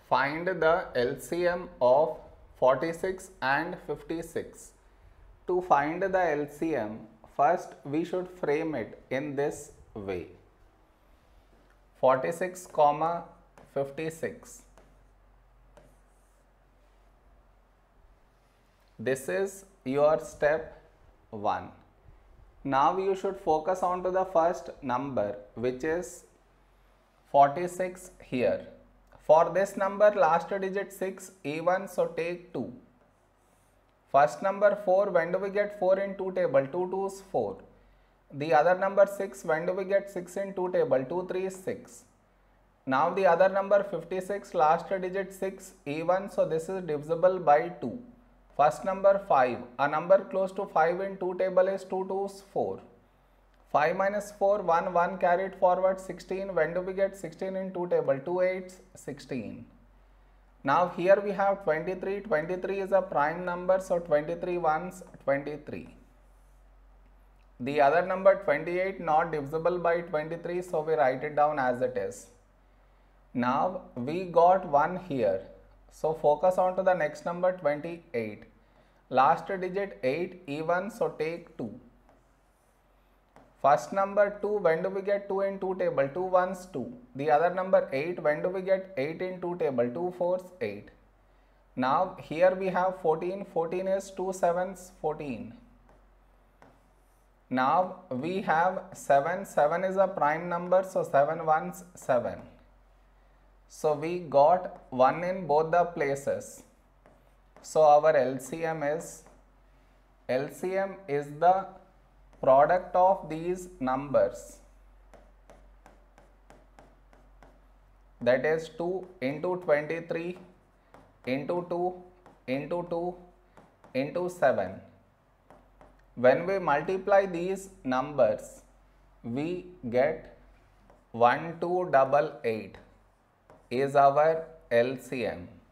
Find the LCM of 46 and 56. To find the LCM, first we should frame it in this way. 46, 56. This is your step 1. Now you should focus on to the first number, which is 46 here. For this number, last digit 6 even, so take 2. First number 4, when do we get 4 in 2 table? 2 2s 4. The other number 6, when do we get 6 in 2 table? 2 3 is 6. Now the other number 56, last digit 6 even, so this is divisible by 2. First number 5, a number close to 5 in 2 table is 2 2s 4. 5 minus 4, 1, 1 carried forward 16. When do we get 16 in 2 table? 2 8s, 16. Now here we have 23. 23 is a prime number, so 23 ones, 23. The other number 28 not divisible by 23, so we write it down as it is. Now we got 1 here, so focus on to the next number 28. Last digit 8 even, so take 2. First number 2, when do we get 2 in 2 table? 2 ones 2. The other number 8, when do we get 8 in 2 table? 2 4s 8. Now here we have 14. 14 is 2 7s 14. Now we have 7. 7 is a prime number, so 7 ones 7. So we got 1 in both the places. So our LCM is the product of these numbers, that is 2 into 23 into 2 into 2 into 7. When we multiply these numbers, we get 1288 is our LCM.